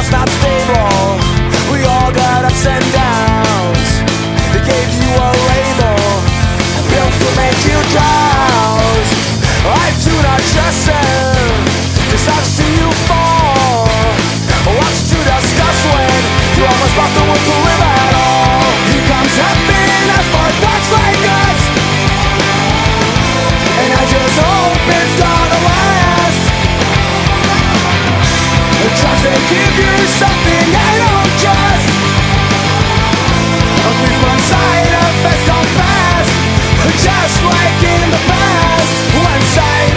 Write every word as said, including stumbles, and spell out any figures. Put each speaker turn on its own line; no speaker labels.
lost, not stable. We all got ups and downs. They gave you a label, built to make you drowse. I do not trust them, cause I've seen you fall. What's to discuss when you almost lost the will to live at all? Here comes happiness for thugs like us, and I just hope it's gonna last. Tries to give you something I don't trust. Please, one side effects don't pass, just like in the past. One side